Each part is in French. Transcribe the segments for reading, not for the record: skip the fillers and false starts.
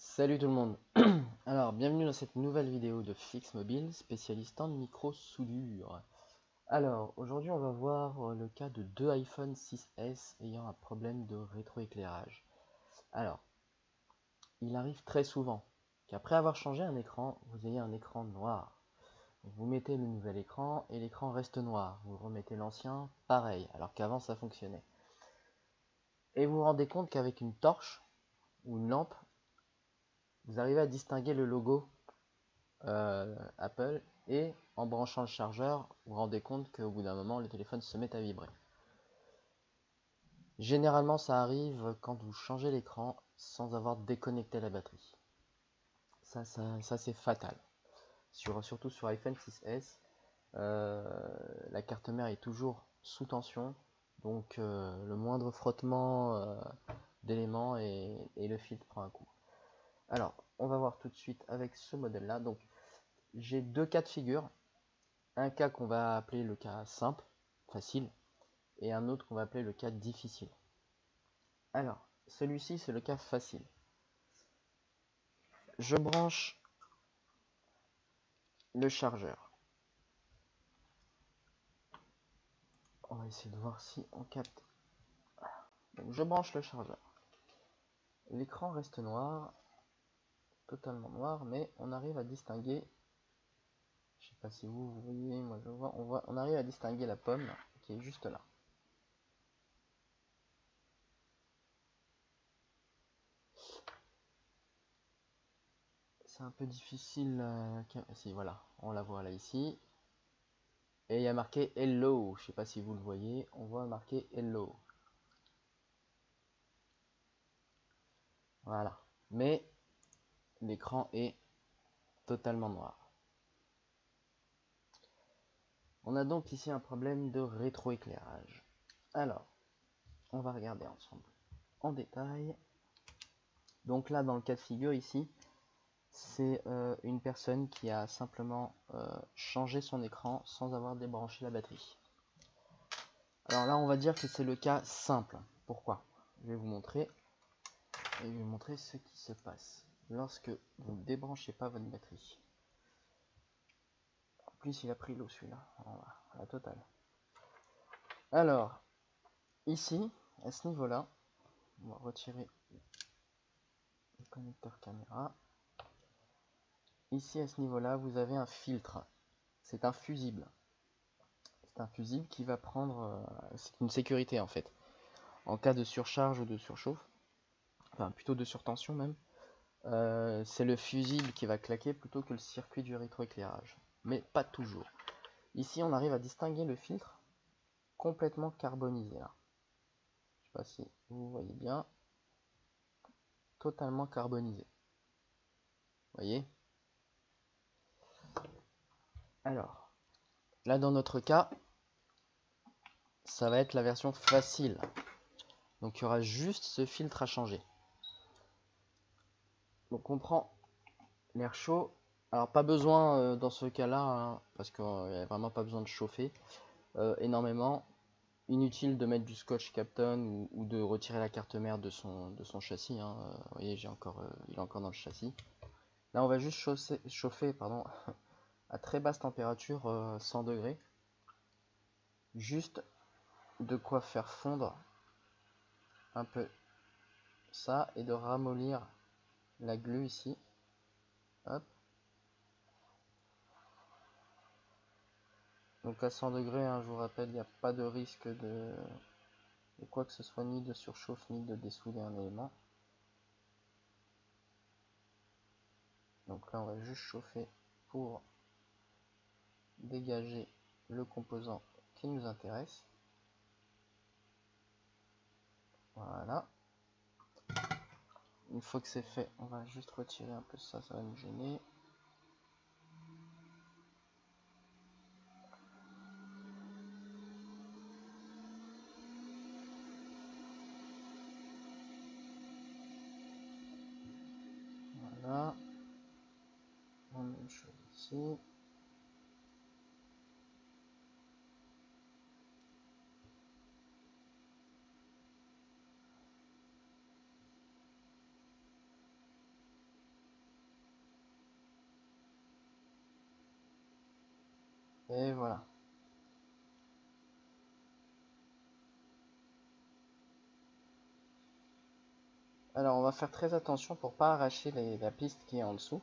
Salut tout le monde. Alors, bienvenue dans cette nouvelle vidéo de Fix Mobile, spécialiste en micro-soudure. Alors, aujourd'hui on va voir le cas de deux iPhone 6S ayant un problème de rétroéclairage. Alors, il arrive très souvent qu'après avoir changé un écran, vous ayez un écran noir. Vous mettez le nouvel écran et l'écran reste noir. Vous remettez l'ancien, pareil, alors qu'avant ça fonctionnait. Et vous vous rendez compte qu'avec une torche ou une lampe, vous arrivez à distinguer le logo Apple, et en branchant le chargeur, vous vous rendez compte qu'au bout d'un moment, le téléphone se met à vibrer. Généralement, ça arrive quand vous changez l'écran sans avoir déconnecté la batterie. Ça c'est fatal. Surtout sur iPhone 6S, la carte mère est toujours sous tension, donc le moindre frottement d'éléments et le filtre prend un coup. Alors, on va voir tout de suite avec ce modèle-là. Donc, j'ai deux cas de figure. Un cas qu'on va appeler le cas simple, facile, et un autre qu'on va appeler le cas difficile. Alors, celui-ci, c'est le cas facile. Je branche le chargeur. On va essayer de voir si on capte. Donc, je branche le chargeur. L'écran reste noir, totalement noir, mais on arrive à distinguer, je sais pas si vous voyez, moi je vois, on arrive à distinguer la pomme qui est juste là. C'est un peu difficile, si voilà, on la voit là ici. Et il y a marqué Hello, je sais pas si vous le voyez, on voit marqué Hello. Voilà. Mais l'écran est totalement noir. On a donc ici un problème de rétroéclairage. Alors, on va regarder ensemble en détail. Donc là, dans le cas de figure ici, c'est une personne qui a simplement changé son écran sans avoir débranché la batterie. Alors là, on va dire que c'est le cas simple. Pourquoi? Je vais vous montrer. Et je vais vous montrer ce qui se passe lorsque vous ne débranchez pas votre batterie. En plus, il a pris l'eau celui-là, à la totale. Alors, ici, à ce niveau-là, on va retirer le connecteur caméra. Ici, à ce niveau-là, vous avez un filtre. C'est un fusible. C'est un fusible qui va prendre... c'est une sécurité en fait. En cas de surcharge ou de surchauffe, enfin plutôt de surtension même, c'est le fusible qui va claquer plutôt que le circuit du rétroéclairage. Mais pas toujours. Ici, on arrive à distinguer le filtre complètement carbonisé là. Je sais pas si vous voyez bien. Totalement carbonisé. Vous voyez? Alors, là dans notre cas, ça va être la version facile. Donc il y aura juste ce filtre à changer. Donc on prend l'air chaud. Alors pas besoin dans ce cas-là, hein, parce qu'il n'y a vraiment pas besoin de chauffer énormément. Inutile de mettre du scotch Kapton ou de retirer la carte mère de son châssis. Hein. Vous voyez, il est encore dans le châssis. Là on va juste chauffer pardon, à très basse température, 100 degrés. Juste de quoi faire fondre un peu ça et de ramollir la glu ici. Hop. Donc à 100 degrés, hein, je vous rappelle, il n'y a pas de risque de quoi que ce soit, ni de surchauffe, ni de dessouder un élément. Donc là, on va juste chauffer pour dégager le composant qui nous intéresse. Voilà. Une fois que c'est fait, on va juste retirer un peu ça, ça va nous gêner. Voilà. La même chose ici. Et voilà. Alors on va faire très attention pour pas arracher la piste qui est en dessous.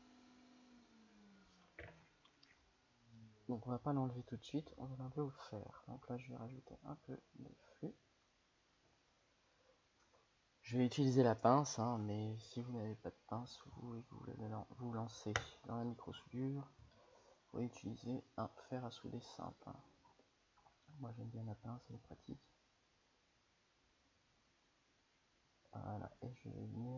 Donc on va pas l'enlever tout de suite, on va l'enlever au fer. Donc là je vais rajouter un peu de flux. Je vais utiliser la pince, hein, mais si vous n'avez pas de pince ou que vous voulez vous lancer dans la micro-soudure, vous pouvez utiliser un fer à souder simple. Moi j'aime bien la pince, elle est pratique. Voilà, et je vais venir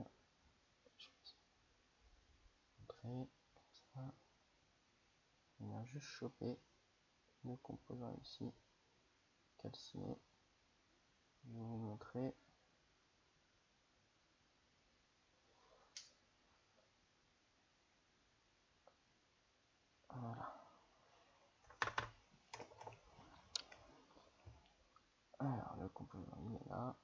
montrer comme ça. Je vais venir juste choper le composant ici, calciné. Je vais vous montrer. Voilà. Alors le composant il est là.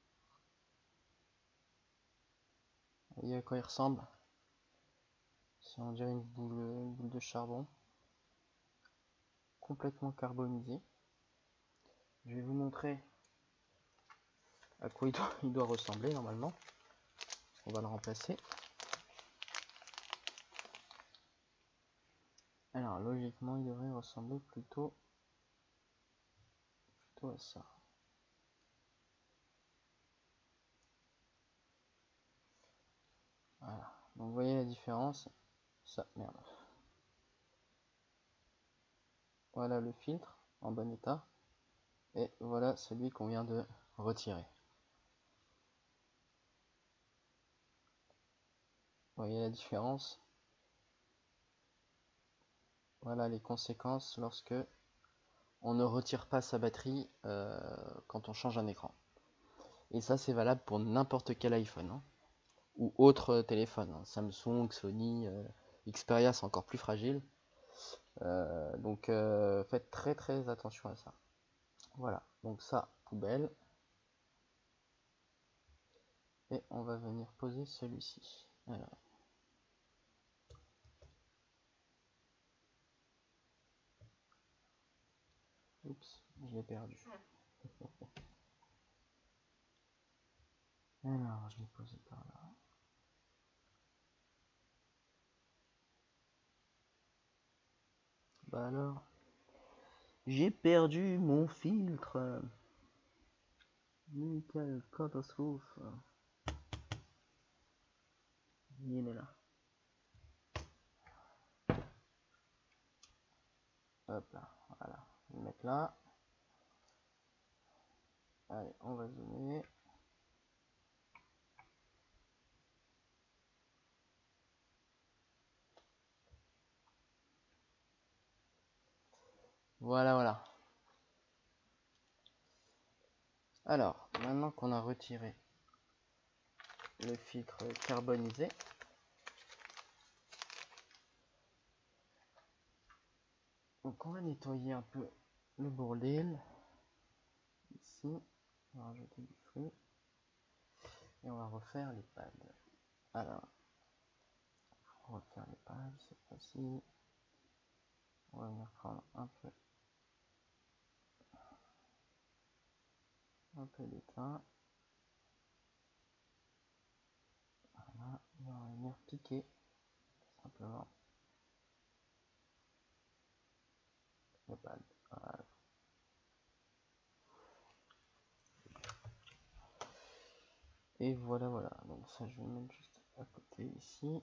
Vous voyez à quoi il ressemble? C'est on dirait une boule de charbon. Complètement carbonisé. Je vais vous montrer à quoi il doit ressembler normalement. On va le remplacer. Alors logiquement il devrait ressembler plutôt à ça. Voilà. Donc vous voyez la différence. Ça, merde. Voilà le filtre en bon état. Et voilà celui qu'on vient de retirer. Vous voyez la différence? Voilà les conséquences lorsque on ne retire pas sa batterie quand on change un écran. Et ça c'est valable pour n'importe quel iPhone, hein, ou autre téléphone, hein. Samsung, Sony, Xperia c'est encore plus fragile. Donc faites très attention à ça. Voilà, donc ça, poubelle. Et on va venir poser celui-ci. Alors. Oups, je l'ai perdu. Alors, je l'ai posé par là. Bah alors, j'ai perdu mon filtre. Quelle catastrophe. Il est là. Hop là, voilà. Je vais le mettre là. Allez, on va zoomer. Voilà. Alors, maintenant qu'on a retiré le filtre carbonisé, donc on va nettoyer un peu le bordel. Ici, on va rajouter du flux. Et on va refaire les pads. Alors, on va refaire les pads cette fois-ci. On va venir prendre un peu d'étain. Voilà, on va venir piquer simplement les pads. Voilà. Et voilà. Donc ça, je vais le mettre juste à côté ici.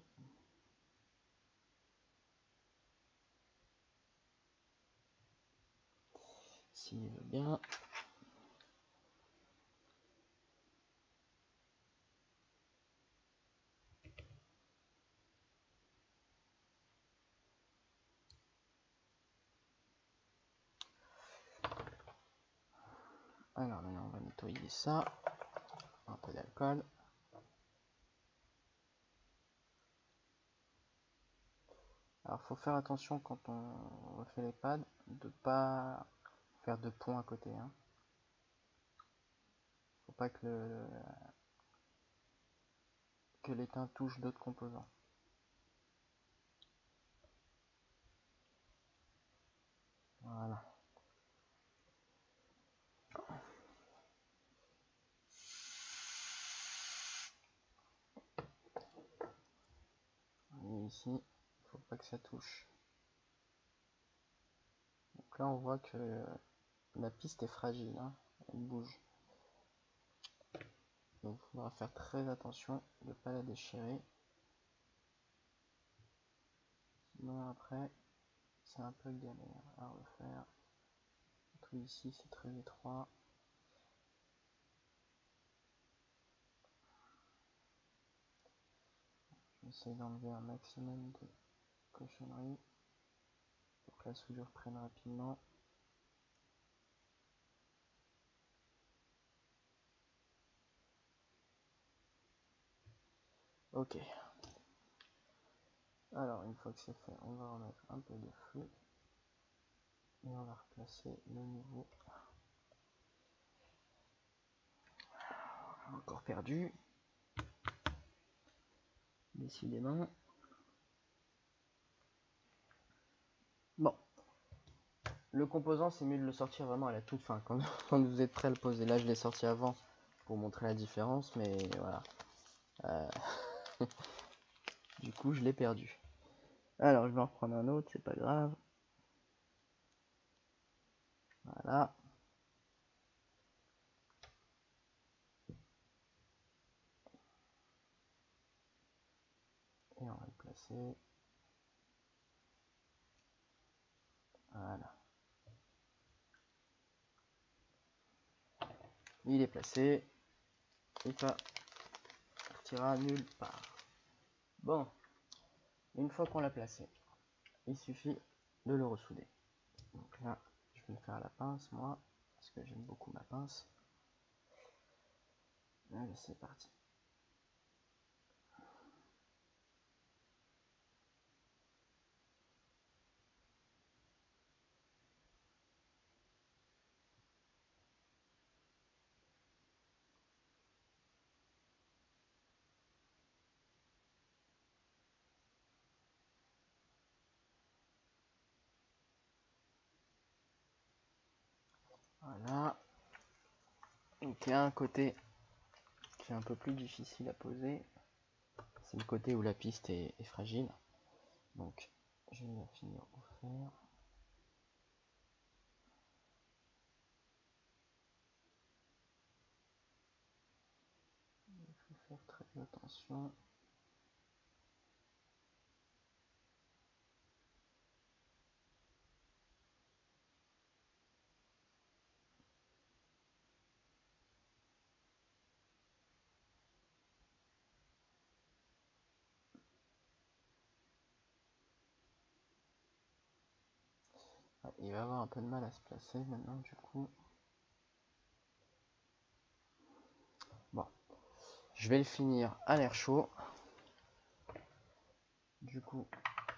S'il veut bien. Alors maintenant, on va nettoyer ça. Un peu d'alcool. Alors, faut faire attention quand on refait les pads de pas faire de pont à côté, hein. Faut pas que l'étain touche d'autres composants. ici, il faut pas que ça touche. Donc là on voit que la piste est fragile, hein, elle bouge. Donc il faudra faire très attention de ne pas la déchirer. Sinon après c'est un peu galère à refaire. Tout ici c'est très étroit. J'essaie d'enlever un maximum de cochonneries pour que la soudure prenne rapidement. Ok. Alors une fois que c'est fait, on va remettre un peu de flux et on va replacer le nouveau. Encore perdu. Décidément. Bon. Le composant, c'est mieux de le sortir vraiment à la toute fin, quand, quand vous êtes prêt à le poser. Là, je l'ai sorti avant pour montrer la différence, mais voilà. Du coup, je l'ai perdu. Alors, je vais en reprendre un autre, c'est pas grave. Voilà. Et on va le placer. Voilà. Il est placé. Et ça partira nulle part. Bon. Une fois qu'on l'a placé, il suffit de le ressouder. Donc là, je vais le faire à la pince, moi, parce que j'aime beaucoup ma pince. Allez, c'est parti. Voilà. Donc il y a un côté qui est un peu plus difficile à poser. C'est le côté où la piste est fragile. Donc je vais la finir au fer. Il faut faire très attention. Ouais, il va avoir un peu de mal à se placer maintenant du coup. Bon, je vais le finir à l'air chaud. Du coup,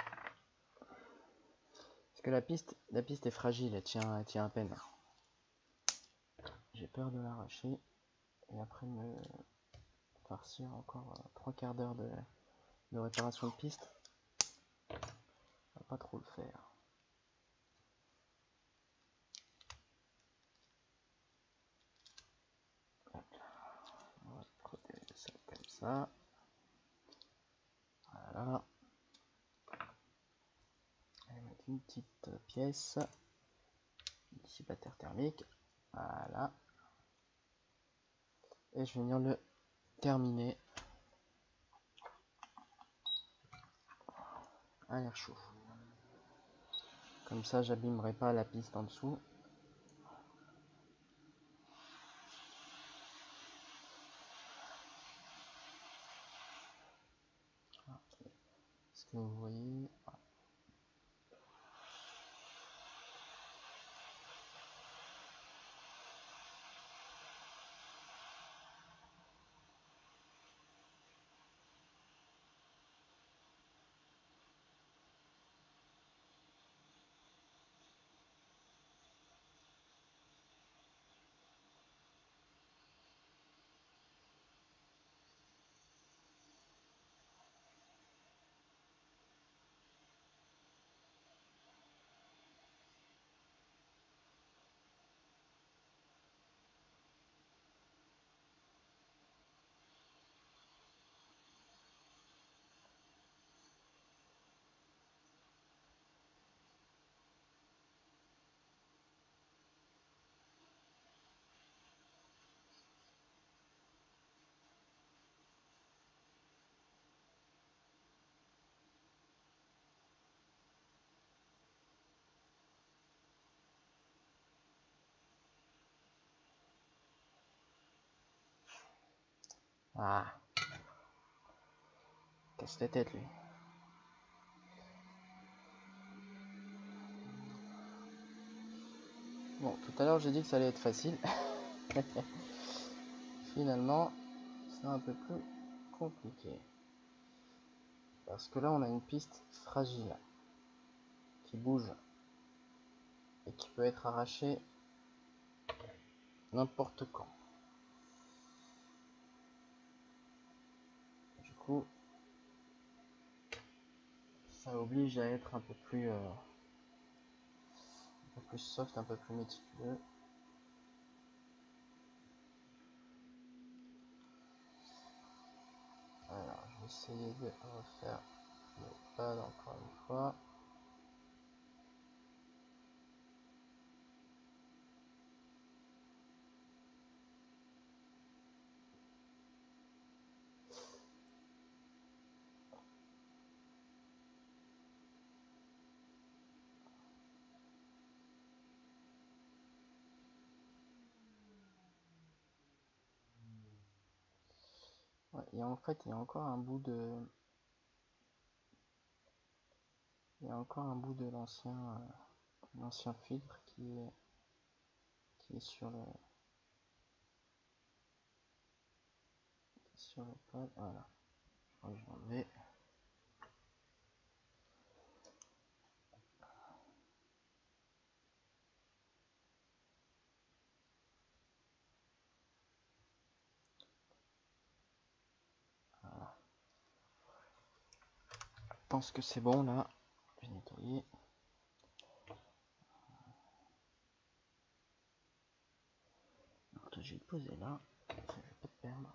parce que la piste est fragile, elle tient à peine. J'ai peur de l'arracher et après me farcir encore 3/4 d'heure de réparation de piste. On va pas trop le faire. On va protéger ça comme ça. Voilà. On va mettre une petite pièce dissipateur thermique. Voilà. Et je vais venir le terminer à l'air chaud. Comme ça, j'abîmerai pas la piste en dessous. Est-ce que vous voyez? Ah, casse la tête lui. Bon, tout à l'heure j'ai dit que ça allait être facile. Finalement, c'est un peu plus compliqué. Parce que là, on a une piste fragile qui bouge et qui peut être arrachée n'importe quand. Du coup, ça oblige à être un peu plus soft, un peu plus méticuleux. Alors, je vais essayer de refaire le pad encore une fois. Ouais, et en fait, il y a encore un bout de... Il y a encore un bout de l'ancien filtre qui est sur le pad. Voilà, je crois que je vais enlever. Voilà. Je pense que c'est bon là. Je vais nettoyer. Alors, je vais le poser là. Ça, je vais pas te perdre.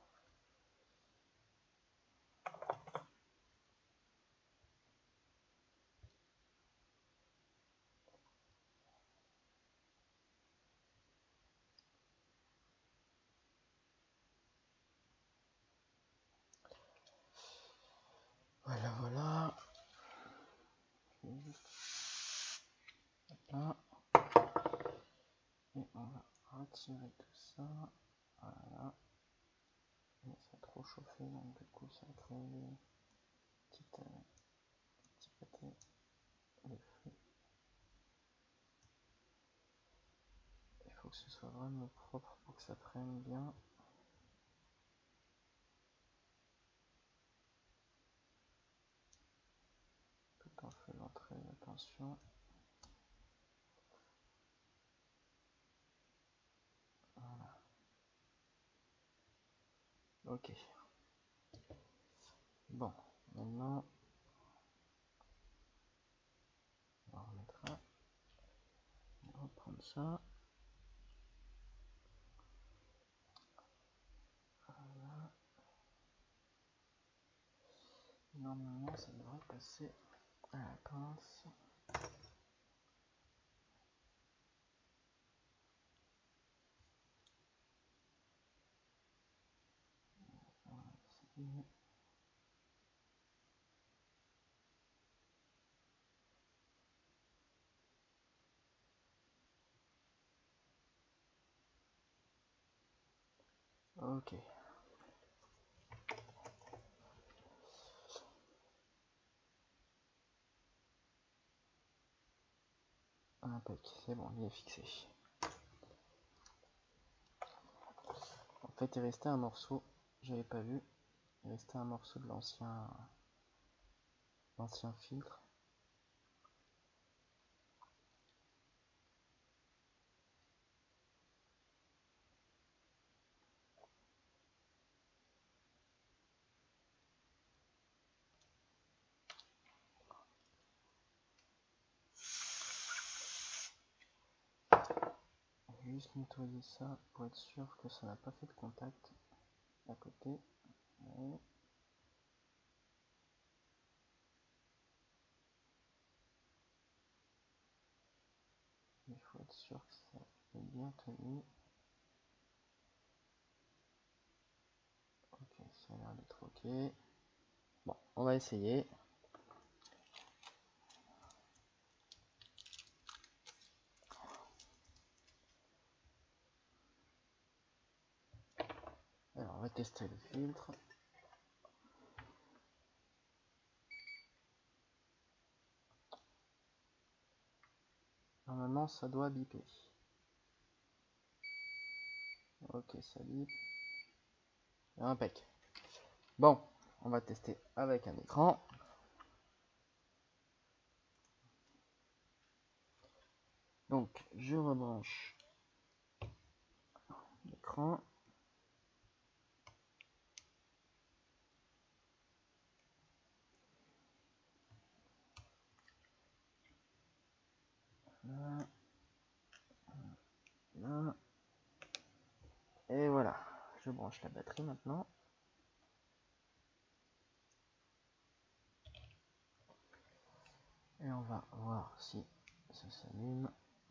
Voilà, voilà. Je vais juste là. Et on va retirer tout ça. Voilà. Et ça a trop chauffé, donc du coup ça a créé des petits pâtés de feu. Il faut que ce soit vraiment propre pour que ça prenne bien. Tout en faisant très attention. Voilà. Ok. Bon, maintenant on va remettre là. On va reprendre ça. Voilà. Normalement ça devrait passer à la pince. Voilà, c'est mieux. Ok. Impec, c'est bon, il est fixé. En fait, il restait un morceau, j'avais pas vu. Il restait un morceau de l'ancien filtre. Je vais juste nettoyer ça pour être sûr que ça n'a pas fait de contact à côté. Ouais. Il faut être sûr que ça est bien tenu. Ok, ça a l'air d'être ok. Bon, on va essayer. Alors, tester le filtre. Normalement, ça doit biper. Ok, ça bip. Impec. Bon, on va tester avec un écran. Donc, je rebranche l'écran. Là. Là. Et voilà, je branche la batterie maintenant. Et on va voir si ça s'allume.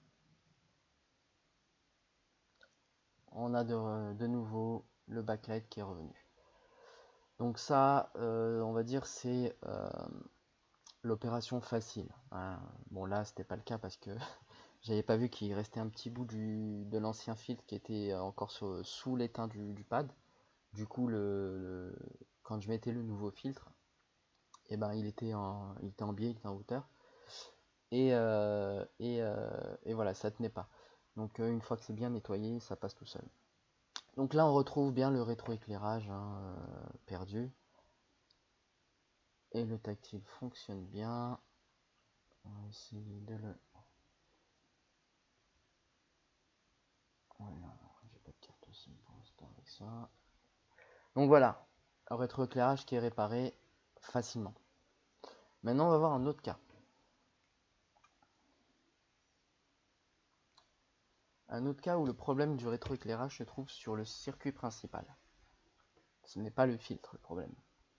On a de nouveau le backlight qui est revenu. Donc ça, on va dire, c'est l'opération facile. Hein. Bon là, c'était pas le cas parce que j'avais pas vu qu'il restait un petit bout de l'ancien filtre qui était encore sous l'étain du pad. Du coup, quand je mettais le nouveau filtre, et ben, il était en biais, il était en hauteur. Et voilà, ça tenait pas. Donc une fois que c'est bien nettoyé, ça passe tout seul. Donc là, on retrouve bien le rétroéclairage hein, perdu. Et le tactile fonctionne bien. On va essayer de le... Voilà, j'ai pas de carte SIM pour l'instant avec ça. Donc voilà, un rétroéclairage qui est réparé facilement. Maintenant, on va voir un autre cas. Un autre cas où le problème du rétroéclairage se trouve sur le circuit principal. Ce n'est pas le filtre le problème.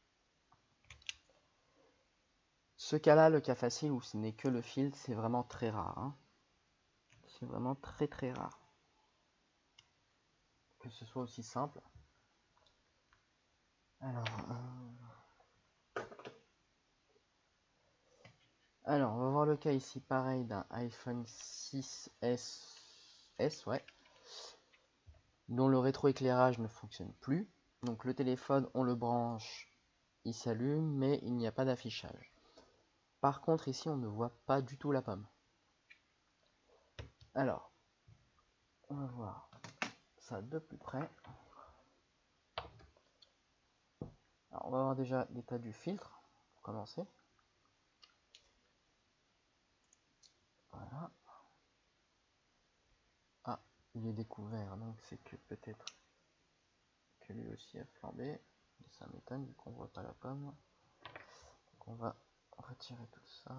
Ce cas-là, le cas facile où ce n'est que le filtre, c'est vraiment très rare. Hein. C'est vraiment très très rare. Que ce soit aussi simple. Alors, on va voir le cas ici, pareil, d'un iPhone 6S, ouais, dont le rétroéclairage ne fonctionne plus. Donc le téléphone, on le branche, il s'allume, mais il n'y a pas d'affichage. Par contre, ici, on ne voit pas du tout la pomme. Alors, on va voir ça de plus près. Alors, on va voir déjà l'état du filtre, pour commencer. Voilà. Ah, il est découvert, donc c'est que peut-être que lui aussi a flambé. Ça m'étonne, vu qu'on voit pas la pomme. Donc on va retirer tout ça.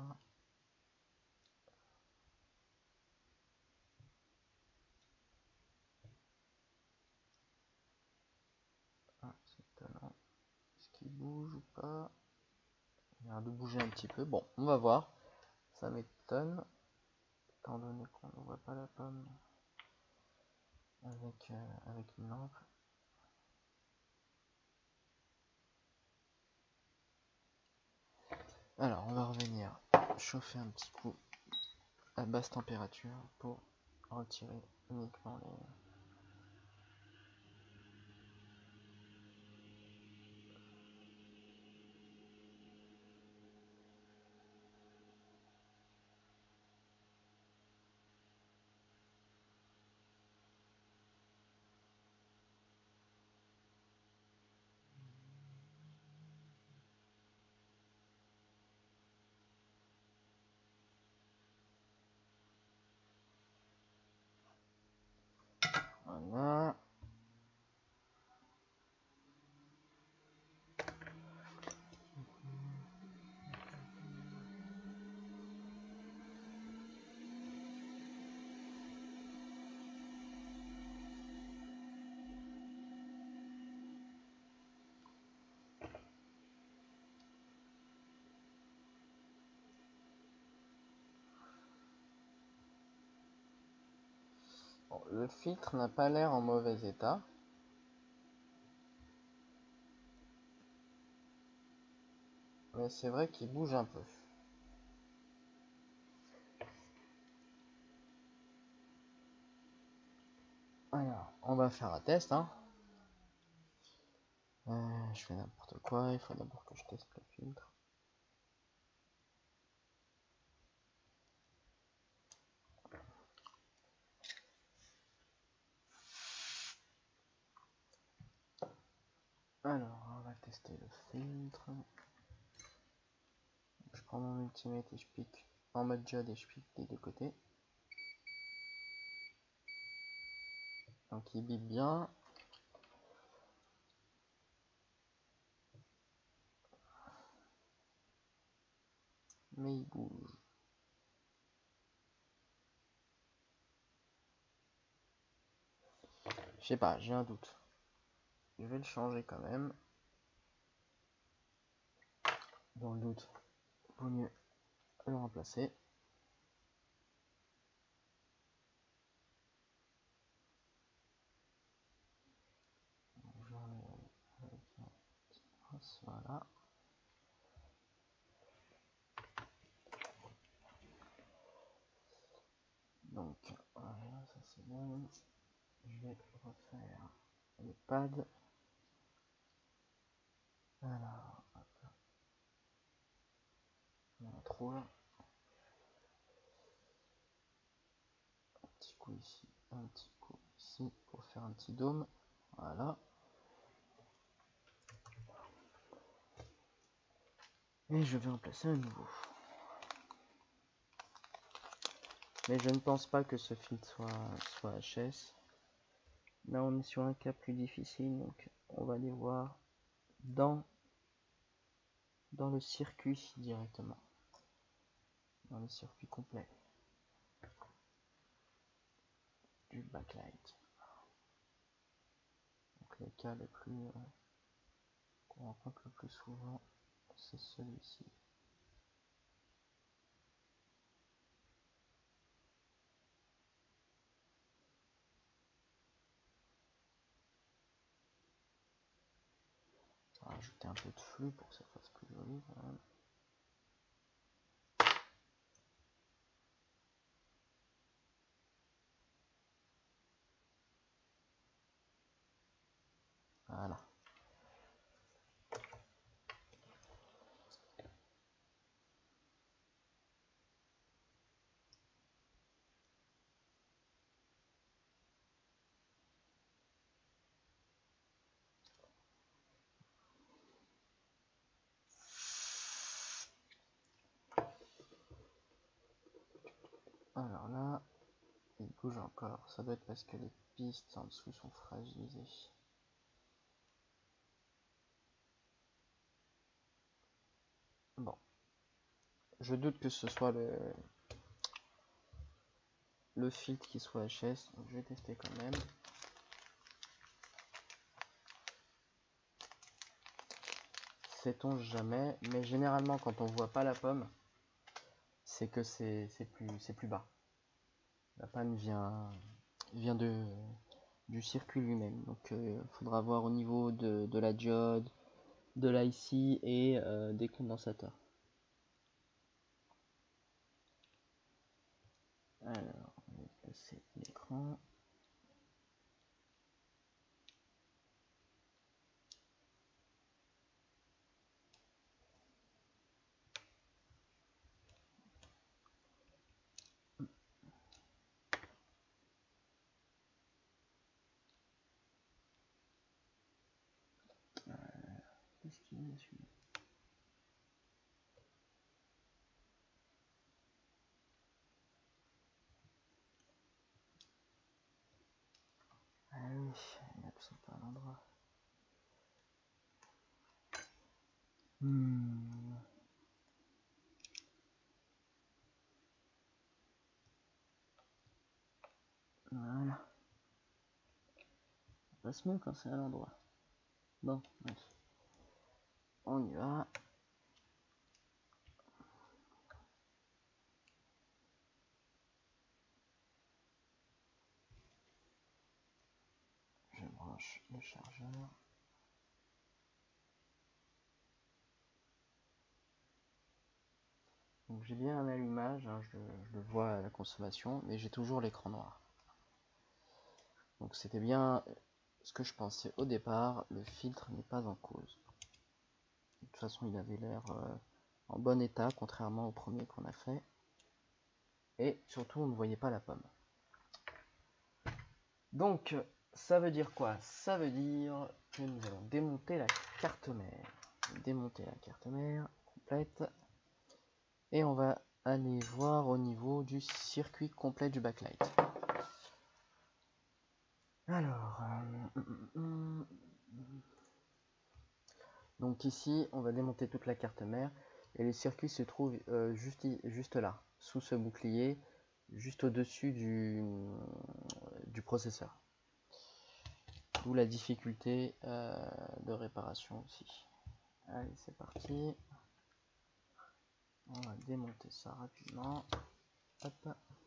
Ah, c'est étonnant. Est-ce qu'il bouge ou pas? Il a l'air de bouger un petit peu. Bon, on va voir. Ça m'étonne, étant donné qu'on ne voit pas la pomme avec une lampe. Alors, on va revenir chauffer un petit coup à basse température pour retirer uniquement les... Voilà. Bon, le filtre n'a pas l'air en mauvais état. Mais c'est vrai qu'il bouge un peu. Alors, on va faire un test. Hein. Je fais n'importe quoi, il faut d'abord que je teste le filtre. Alors, on va tester le filtre. Je prends mon multimètre et je pique en mode diode et je pique des deux côtés. Donc il bip bien. Mais il bouge. Je sais pas, j'ai un doute. Je vais le changer quand même. Dans le doute, vaut mieux le remplacer. Voilà. Donc, voilà, ça c'est bon. Je vais refaire le pad. Alors, hop là. Il y en a trop là. Un petit coup ici, un petit coup ici pour faire un petit dôme. Voilà. Et je vais en placer un nouveau. Mais je ne pense pas que ce filtre soit HS. Là on est sur un cas plus difficile, donc on va aller voir dans le circuit directement. Dans le circuit complet du backlight. Donc le cas le plus qu'on rencontre le plus souvent, c'est celui-ci. On va rajouter un peu de flux pour que ça fasse plus joli quand même. Voilà. Alors là, il bouge encore. Ça doit être parce que les pistes en dessous sont fragilisées. Bon. Je doute que ce soit le filtre qui soit HS, donc je vais tester quand même. Sait-on jamais, mais généralement quand on voit pas la pomme, c'est que c'est plus bas. La panne vient du circuit lui-même, donc il faudra voir au niveau de la diode, de l'IC et des condensateurs. Alors, on va placer l'écran. Qu'est-ce qu'il y a celui-là? Ah oui, il n'absente pas à l'endroit. Voilà. Ça passe mieux quand c'est à l'endroit. Bon, bref. On y va. Je branche le chargeur. Donc j'ai bien un allumage, hein, je le vois à la consommation, mais j'ai toujours l'écran noir. Donc c'était bien ce que je pensais au départ, le filtre n'est pas en cause. De toute façon, il avait l'air en bon état, contrairement au premier qu'on a fait. Et surtout, on ne voyait pas la pomme. Donc, ça veut dire quoi? Ça veut dire que nous allons démonter la carte mère. Démonter la carte mère complète. Et on va aller voir au niveau du circuit complet du backlight. Alors, donc ici, on va démonter toute la carte mère. Et le circuit se trouve juste là, sous ce bouclier, juste au-dessus du processeur. D'où la difficulté de réparation aussi. Allez, c'est parti. On va démonter ça rapidement. Hop.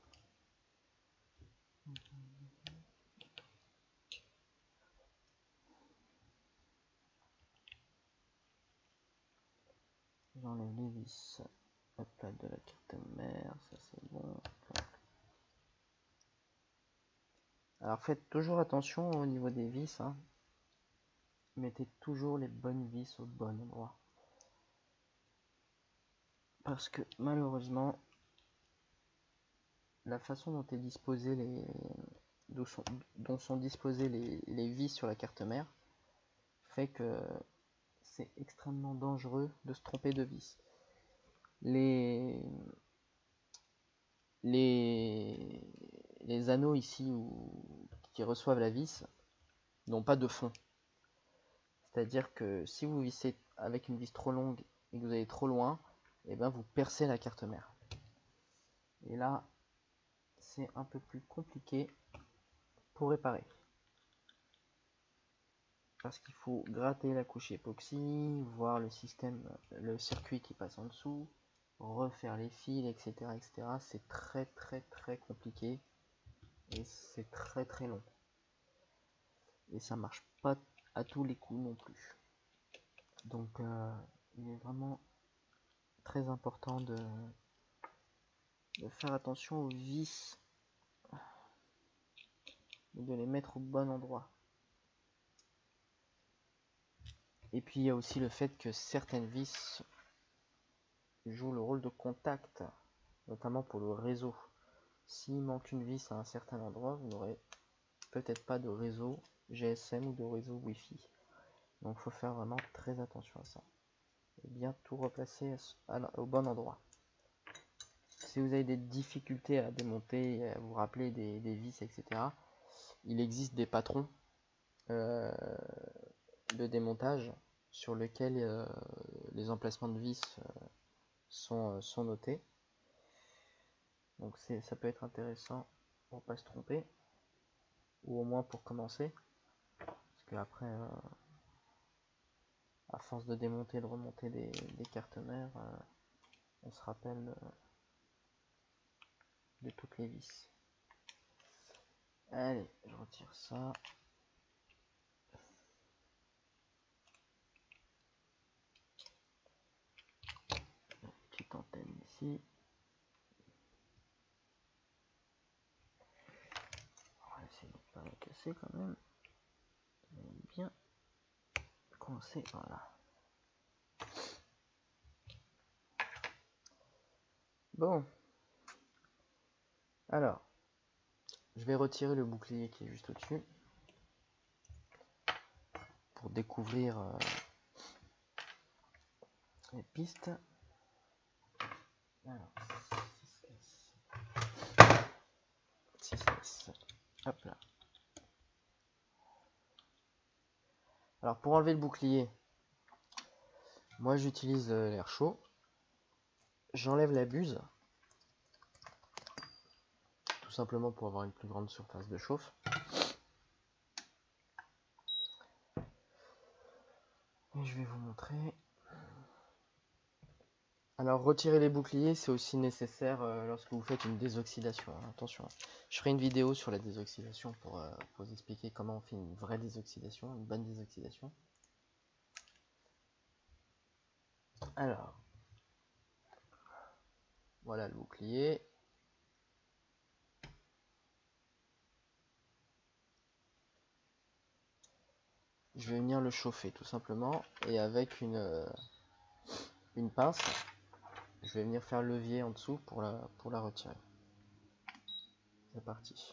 J'enlève les vis. Hop là, de la carte mère, ça c'est bon. Alors faites toujours attention au niveau des vis. Hein. Mettez toujours les bonnes vis au bon endroit. Parce que malheureusement, la façon dont est disposé dont sont disposées les vis sur la carte mère fait que c'est extrêmement dangereux de se tromper de vis. Les anneaux ici qui reçoivent la vis n'ont pas de fond. C'est-à-dire que si vous vissez avec une vis trop longue et que vous allez trop loin, et ben vous percez la carte mère. Et là, c'est un peu plus compliqué pour réparer. Parce qu'il faut gratter la couche époxy, voir le circuit qui passe en dessous, refaire les fils, etc. etc. C'est très compliqué et c'est très long. Et ça marche pas à tous les coups non plus. Donc il est vraiment très important de faire attention aux vis et de les mettre au bon endroit. Et puis il y a aussi le fait que certaines vis jouent le rôle de contact, notamment pour le réseau. S'il manque une vis à un certain endroit, vous n'aurez peut-être pas de réseau GSM ou de réseau Wi-Fi. Donc il faut faire vraiment très attention à ça. Et bien tout replacer au bon endroit. Si vous avez des difficultés à démonter, à vous rappeler des vis, etc., il existe des patrons de démontage sur lesquels les emplacements de vis sont notés. Donc ça peut être intéressant pour pas se tromper, ou au moins pour commencer, parce que après, à force de démonter et de remonter des cartes mères, on se rappelle de toutes les vis. Allez, je retire ça. Petite antenne ici. On va essayer de ne pas la casser quand même. Elle est bien coincée, voilà. Bon. Alors, je vais retirer le bouclier qui est juste au-dessus pour découvrir les pistes. Alors, 6S. Hop là. Alors, pour enlever le bouclier, moi j'utilise l'air chaud. J'enlève la buse. Tout simplement pour avoir une plus grande surface de chauffe. Et je vais vous montrer. Alors retirer les boucliers, c'est aussi nécessaire lorsque vous faites une désoxydation. Attention, je ferai une vidéo sur la désoxydation pour vous expliquer comment on fait une vraie désoxydation, une bonne désoxydation. Alors, voilà le bouclier. je vais venir le chauffer tout simplement, et avec une pince, je vais venir faire levier en dessous pour la retirer. C'est parti.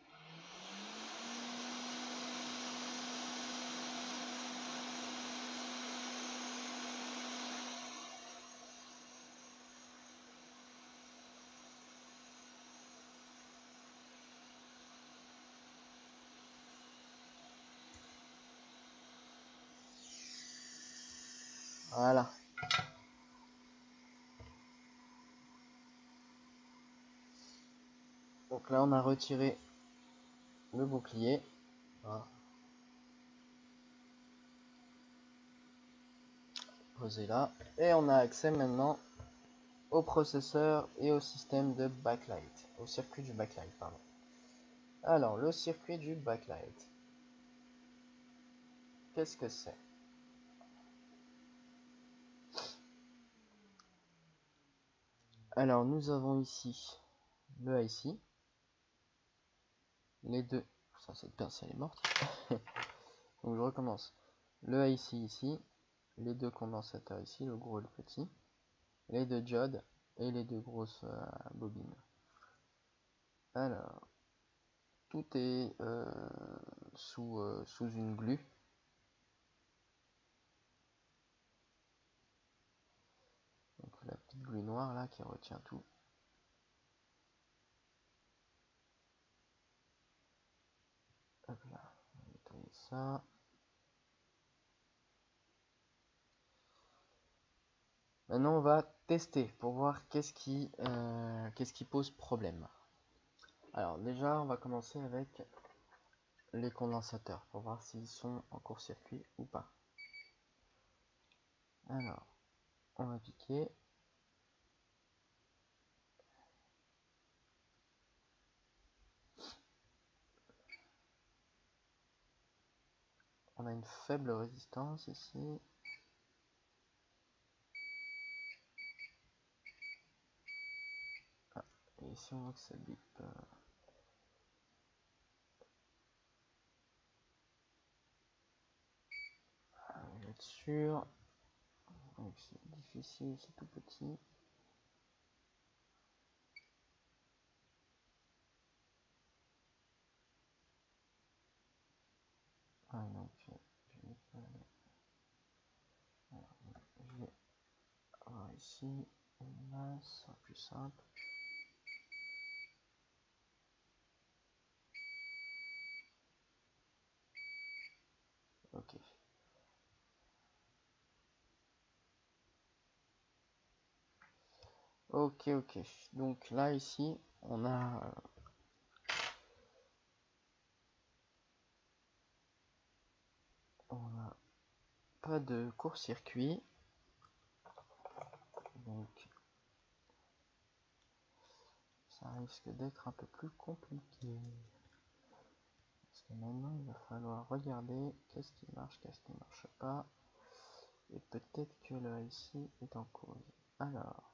Voilà. Donc là, on a retiré le bouclier. Voilà. Posé là. Et on a accès maintenant au processeur et au système de backlight. Au circuit du backlight, pardon. Alors, le circuit du backlight. Qu'est-ce que c'est? Alors, nous avons ici le IC. Les deux. Ça, cette pince, elle est morte. Donc, je recommence. Le IC ici. Les deux condensateurs ici, le gros et le petit. Les deux diodes et les deux grosses bobines. Alors, tout est sous une glue. Donc, la petite glue noire là qui retient tout. Hop là, on va nettoyer ça. Maintenant, on va tester pour voir qu'est-ce qui pose problème. Alors déjà, on va commencer avec les condensateurs pour voir s'ils sont en court-circuit ou pas. Alors, on va piquer. On a une faible résistance ici. Ah, et ici, on voit que ça bip. On va être sûr. Donc c'est difficile, c'est tout petit. Ah, donc je vais pas aller. Alors, je vais avoir ici une masse plus simple. Ok. Ok, ok. Donc là, ici, on a pas de court-circuit. Donc ça risque d'être un peu plus compliqué. Parce que maintenant, il va falloir regarder qu'est-ce qui marche, qu'est-ce qui ne marche pas. Et peut-être que le ici est en cause. Alors,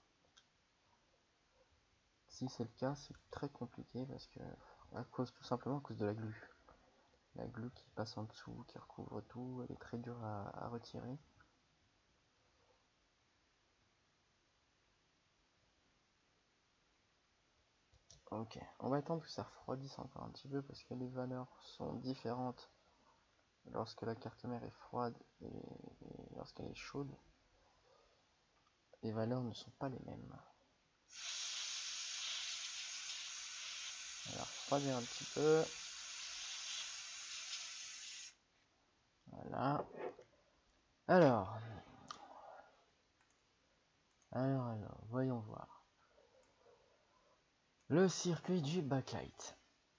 si c'est le cas, c'est très compliqué parce que tout simplement à cause de la glue. La glue qui passe en dessous, qui recouvre tout, elle est très dure à retirer. Ok, on va attendre que ça refroidisse encore un petit peu parce que les valeurs sont différentes lorsque la carte mère est froide et lorsqu'elle est chaude. Les valeurs ne sont pas les mêmes. On va refroidir un petit peu. Voilà. Alors, voyons voir. Le circuit du backlight.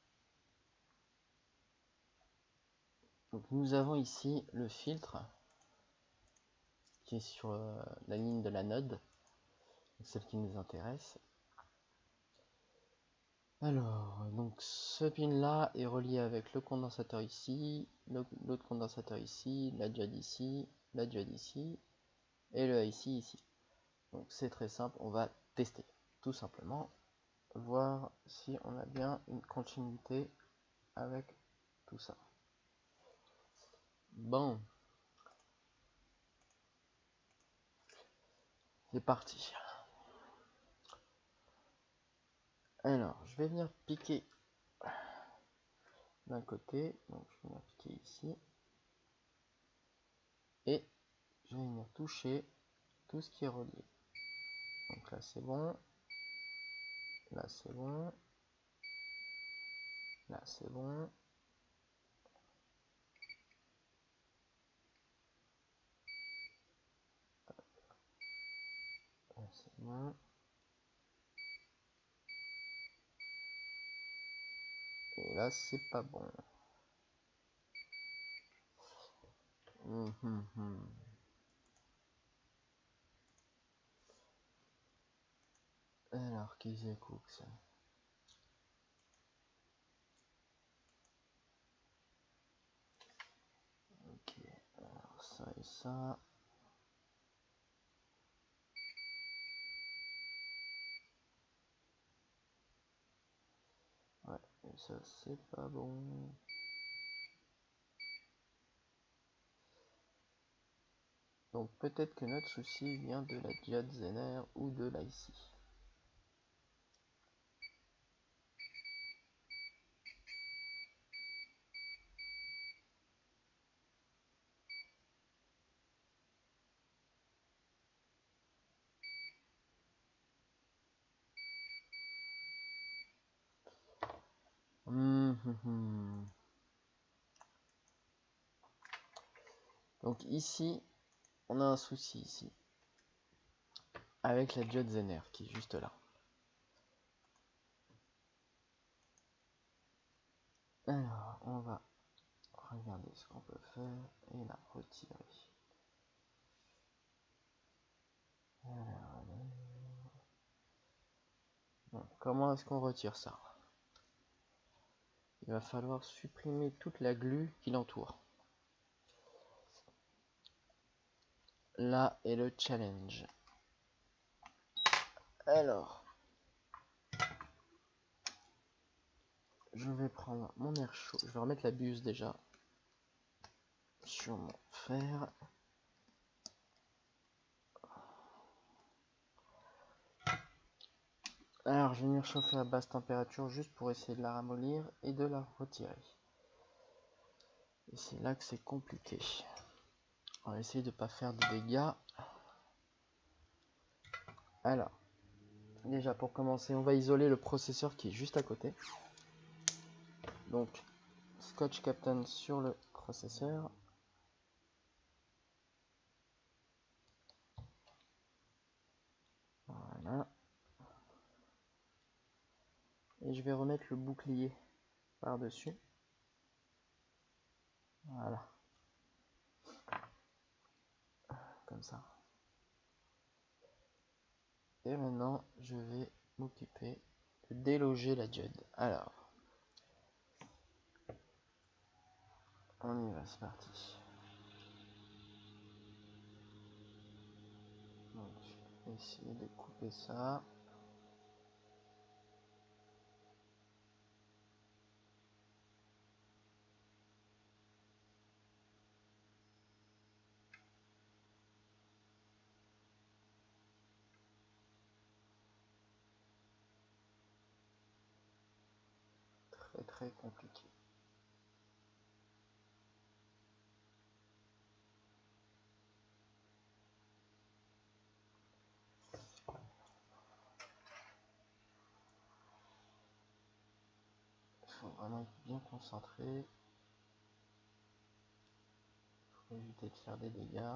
Donc nous avons ici le filtre qui est sur la ligne de l'anode, celle qui nous intéresse. Alors, donc ce pin là est relié avec le condensateur ici, l'autre condensateur ici, la diode ici, la diode ici, et le IC ici. Donc c'est très simple, on va tester, tout simplement, voir si on a bien une continuité avec tout ça. Bon, c'est parti. Alors, je vais venir piquer d'un côté, donc je vais venir piquer ici, et je vais venir toucher tout ce qui est relié. Donc là c'est bon, là c'est bon, là c'est bon, là c'est bon, et là c'est pas bon. Alors, qu'est-ce que cook ça? Ok, alors ça et ça. Ouais, et ça c'est pas bon. Donc peut-être que notre souci vient de la diode Zener ou de l'IC. Donc ici, on a un souci ici. Avec la diode Zener qui est juste là. Alors, on va regarder ce qu'on peut faire et la retirer. Alors, bon, comment est-ce qu'on retire ça? Il va falloir supprimer toute la glu qui l'entoure. Là est le challenge. Alors, je vais prendre mon air chaud. Je vais remettre la buse déjà sur mon fer. Alors, je vais venir chauffer à basse température juste pour essayer de la ramollir et de la retirer. Et c'est là que c'est compliqué. On va essayer de ne pas faire de dégâts. Alors, déjà pour commencer, on va isoler le processeur qui est juste à côté. Donc, Scotch Captain sur le processeur. Voilà. Et je vais remettre le bouclier par-dessus. Voilà. Comme ça. Et maintenant, je vais m'occuper de déloger la diode. Alors, on y va, c'est parti. Donc, je vais essayer de couper ça. Très compliqué. Il faut vraiment être bien concentré. Il faut éviter de faire des dégâts.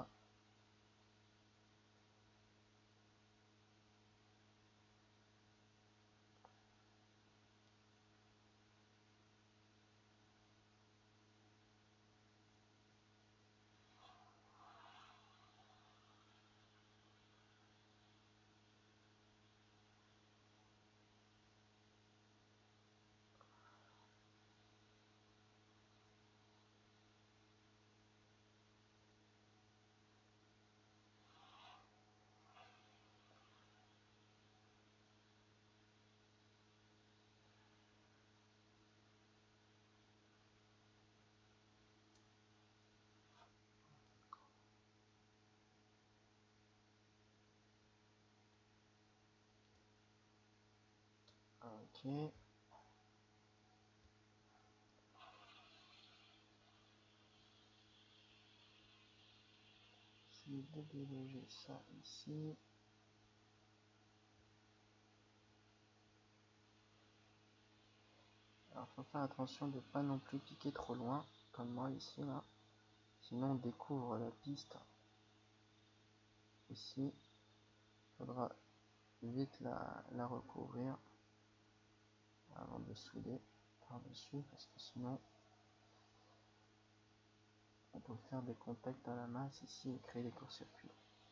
Ok. De déloger ça ici. Alors faut faire attention de pas non plus piquer trop loin, comme moi ici là. Sinon on découvre la piste. Ici, il faudra vite la recouvrir avant de souder par-dessus, parce que sinon on peut faire des contacts à la masse ici et créer des courts-circuits.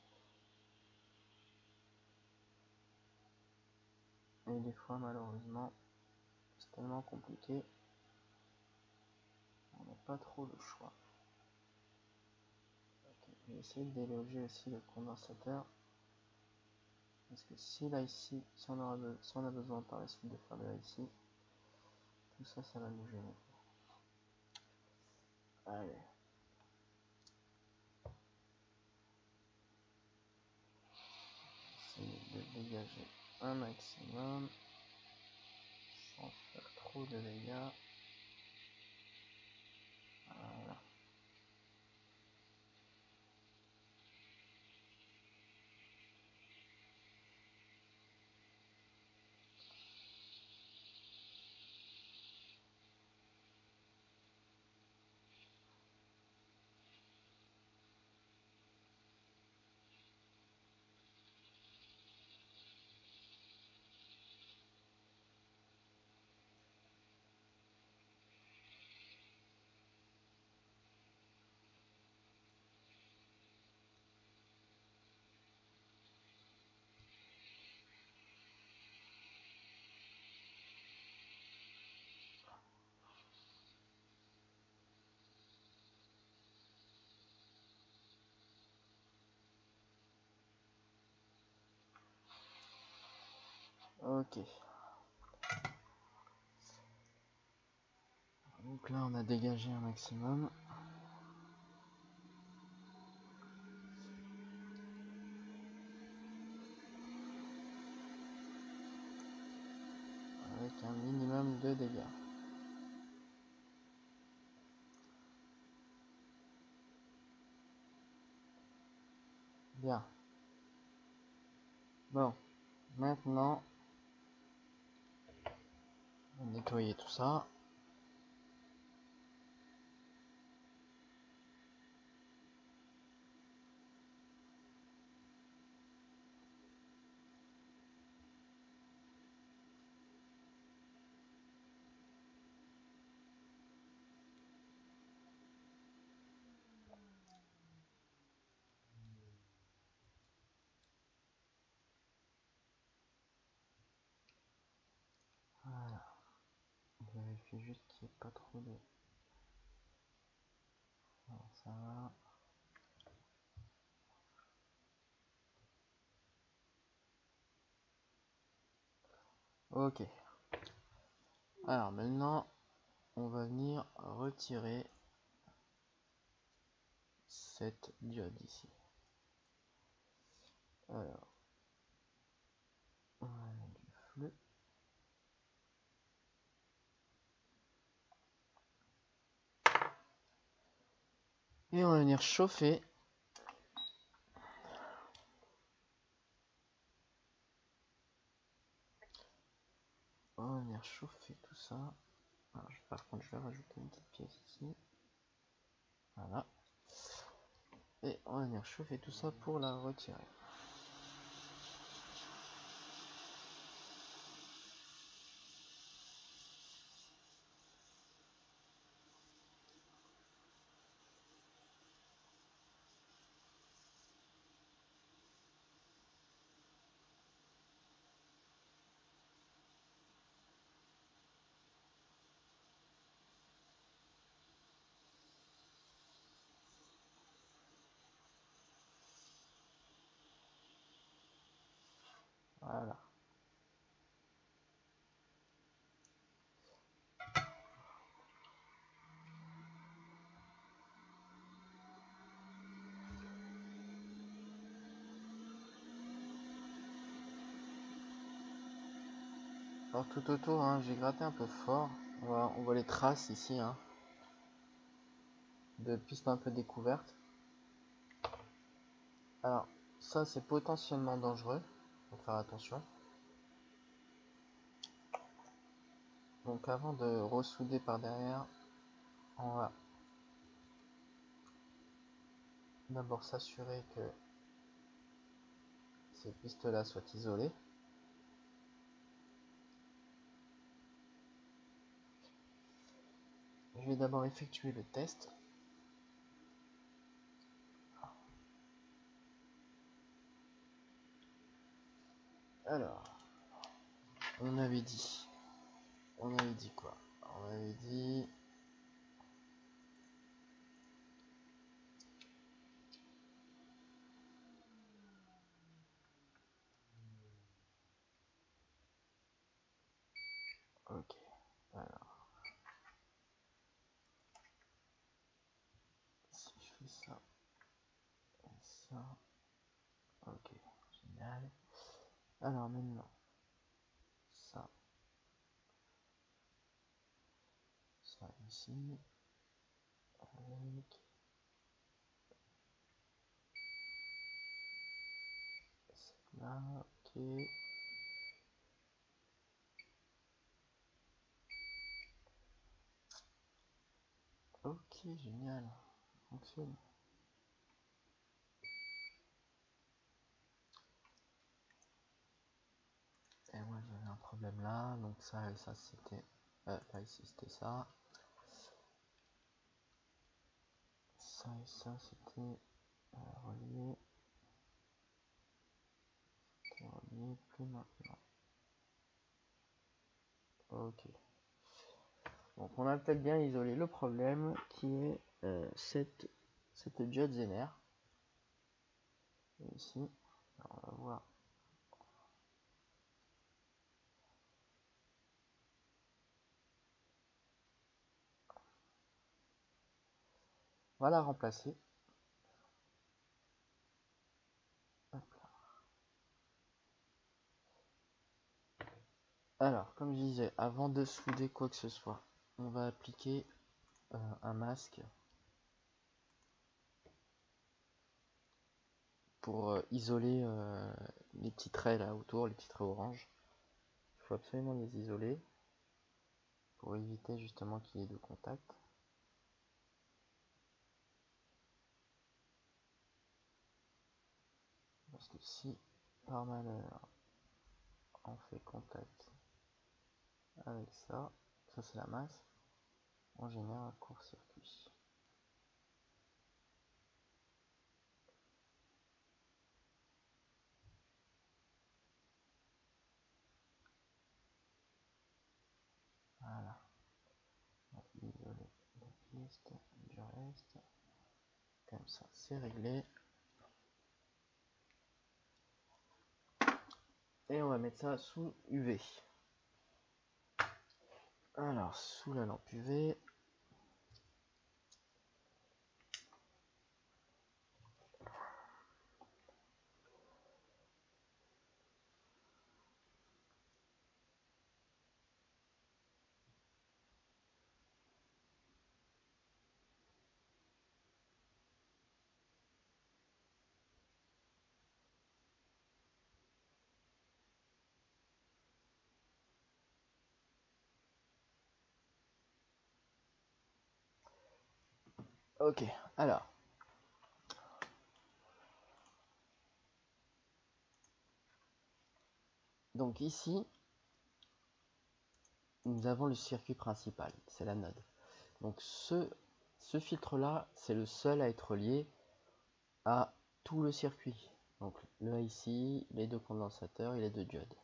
Et des fois malheureusement c'est tellement compliqué, on n'a pas trop le choix. Okay. Je vais essayer de déloger aussi le condensateur, parce que si là ici, si on a besoin par la suite de faire de là ici, tout ça, ça va nous gêner. Allez. Essayer de dégager un maximum sans faire trop de dégâts. Voilà. Ok. Donc là on a dégagé un maximum. Avec un minimum de dégâts. Bien. Bon. Maintenant, on va nettoyer tout ça. Voilà. On vérifie juste qu'il n'y ait pas trop de... Alors, ça va. Ok. Alors maintenant, on va venir retirer cette diode ici. Alors, on va mettre du flux. Et on va venir chauffer. On va venir chauffer tout ça. Alors, par contre, je vais rajouter une petite pièce ici. Voilà. Et on va venir chauffer tout ça pour la retirer. Voilà. Alors tout autour, hein, j'ai gratté un peu fort. On voit les traces ici, hein, de pistes un peu découvertes. Alors ça c'est potentiellement dangereux, faut faire attention. Donc avant de ressouder par derrière, on va d'abord s'assurer que ces pistes là soient isolées. Je vais d'abord effectuer le test. Alors, on avait dit quoi? On avait dit ok. Alors, si je fais ça et ça, ok, génial. Alors maintenant, ça ici, avec là, ok. Ok, génial, ça fonctionne. Et moi j'avais un problème là, donc ça et ça c'était, pas ici c'était ça. Ça et ça c'était relié, plus maintenant. Ok. Donc on a peut-être bien isolé le problème qui est cette diode Zener. Et ici, alors on va voir. On va la remplacer. Hop là. Alors, comme je disais, avant de souder quoi que ce soit, on va appliquer un masque pour isoler les petits traits là autour, les petits traits orange. Il faut absolument les isoler pour éviter justement qu'il y ait de contact. Parce que si par malheur on fait contact avec ça, ça c'est la masse, on génère un court-circuit. Voilà. On va isoler les pistes du reste. Comme ça, c'est réglé. Et on va mettre ça sous UV. Alors, sous la lampe UV, ok, alors. Donc ici, nous avons le circuit principal, c'est l'anode. Donc ce filtre-là, c'est le seul à être lié à tout le circuit. Donc le IC, les deux condensateurs et les deux diodes.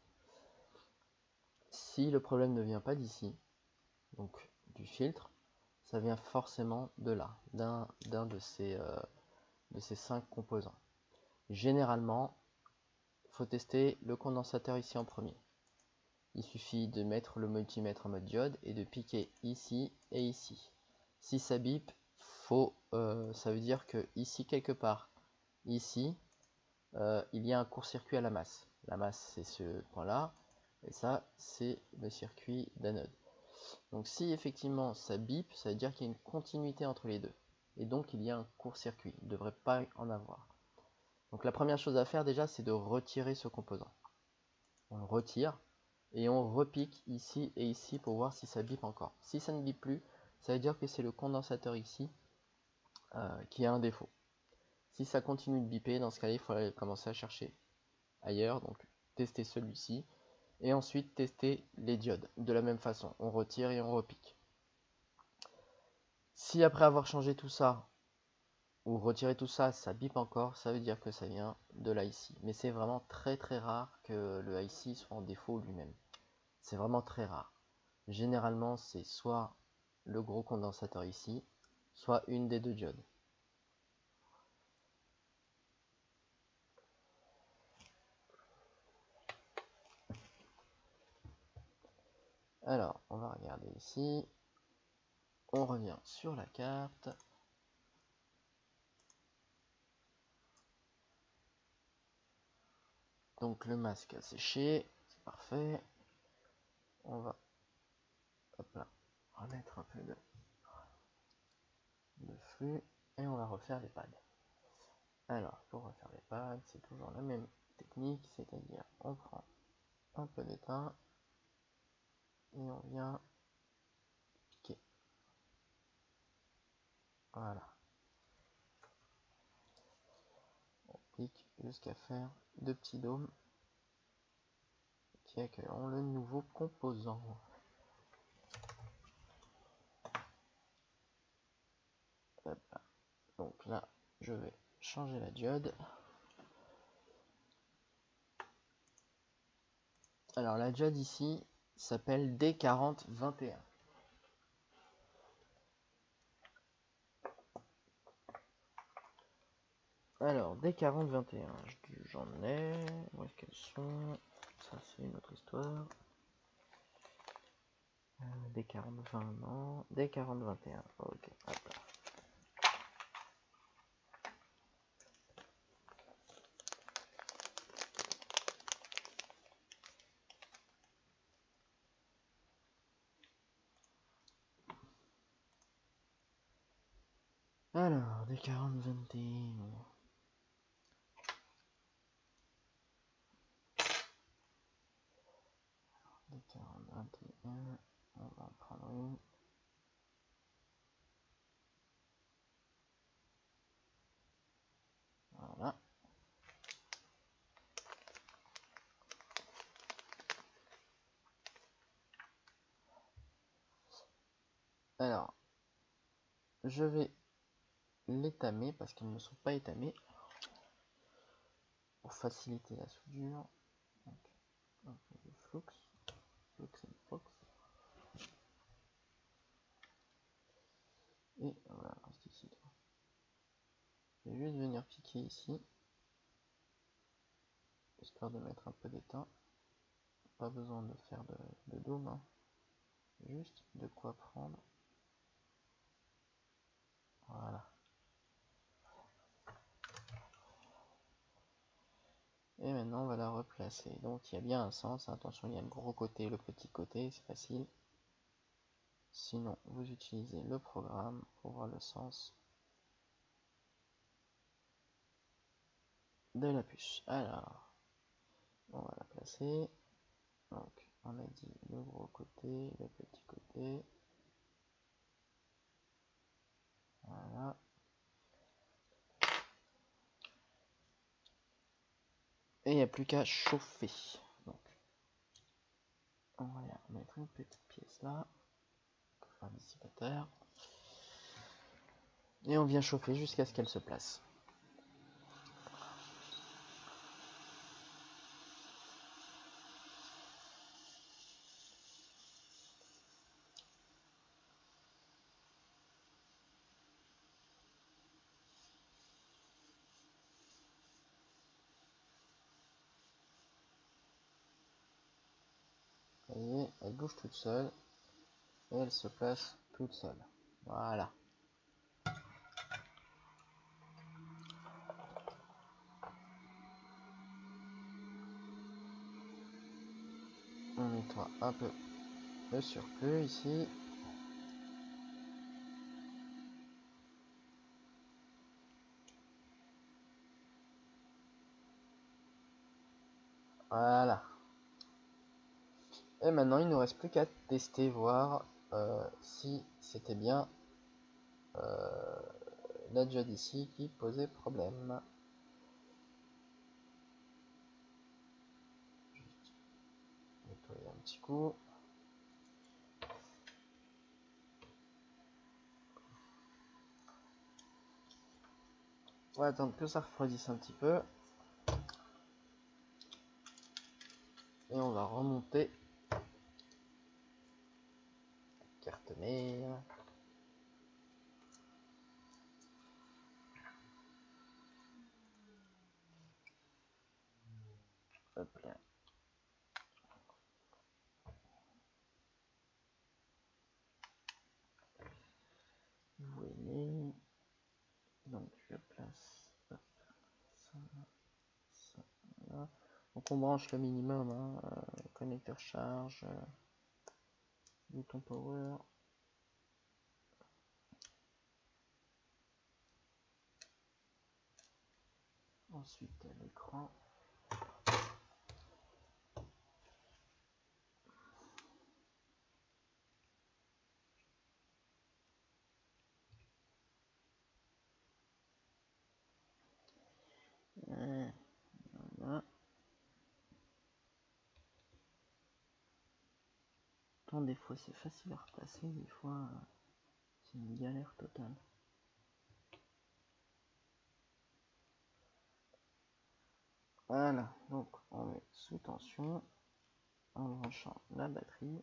Si le problème ne vient pas d'ici, donc du filtre, ça vient forcément de là, d'un de ces 5 composants. Généralement, il faut tester le condensateur ici en premier. Il suffit de mettre le multimètre en mode diode et de piquer ici et ici. Si ça bip, ça veut dire que ici quelque part, ici, il y a un court-circuit à la masse. La masse c'est ce point-là, Et ça, c'est le circuit d'anode. Donc si effectivement ça bip, ça veut dire qu'il y a une continuité entre les deux. Et donc il y a un court-circuit. Il ne devrait pas en avoir. Donc la première chose à faire déjà, c'est de retirer ce composant. On le retire et on repique ici et ici pour voir si ça bip encore. Si ça ne bip plus, ça veut dire que c'est le condensateur ici qui a un défaut. Si ça continue de biper, dans ce cas-là, il faut commencer à chercher ailleurs, donc tester celui-ci, et ensuite tester les diodes. De la même façon, on retire et on repique. Si après avoir changé tout ça, ou retiré tout ça, ça bip encore, ça veut dire que ça vient de l'IC. Mais c'est vraiment très très rare que le IC soit en défaut lui-même. C'est vraiment très rare. Généralement, c'est soit le gros condensateur ici, soit une des deux diodes. Alors, on va regarder ici. On revient sur la carte. Donc le masque a séché, c'est parfait. On va hop là, remettre un peu de flux et on va refaire les pads. Alors, pour refaire les pads, c'est toujours la même technique, c'est-à-dire on prend un peu d'étain et on vient piquer. Voilà. On pique jusqu'à faire deux petits dômes qui accueilleront le nouveau composant. Hop là. Donc là, je vais changer la diode. Alors la diode ici s'appelle D4021. Alors, D4021, j'en ai. Où est-ce qu'elles sont? Ça, c'est une autre histoire. D4020, non. D4021, ok. Hop là. Alors, D4021. D4021, on va en prendre une. Voilà. Alors, je vais l'étamer parce qu'elles ne sont pas étamées pour faciliter la soudure. Donc, un peu de flux and flux. Et voilà, reste ici. Je vais juste venir piquer ici, histoire de mettre un peu d'étain. Pas besoin de faire de dôme, hein. Juste de quoi prendre. Voilà. Et maintenant on va la replacer. Donc il y a bien un sens. Attention, il y a le gros côté et le petit côté, c'est facile. Sinon, vous utilisez le programme pour voir le sens de la puce. Alors, on va la placer. Donc, on a dit le gros côté, le petit côté. Voilà. Et il n'y a plus qu'à chauffer. Donc, on va mettre une petite pièce là. Un dissipateur. Et on vient chauffer jusqu'à ce qu'elle se place. Vous voyez, elle bouge toute seule et elle se place toute seule. Voilà. On nettoie un peu le surplus ici. Voilà. Et maintenant, il ne nous reste plus qu'à tester, voir si c'était bien la diode ici qui posait problème. Juste nettoyer un petit coup. On va attendre que ça refroidisse un petit peu. Et on va remonter la carte mère. Hop là. Vous voyez. Donc je place hop, ça, ça, là. Donc on branche le minimum, hein, connecteur charge, bouton power. Ensuite l'écran. Voilà. Tant des fois c'est facile à replacer, des fois c'est une galère totale. Voilà, donc on met sous tension en branchant la batterie.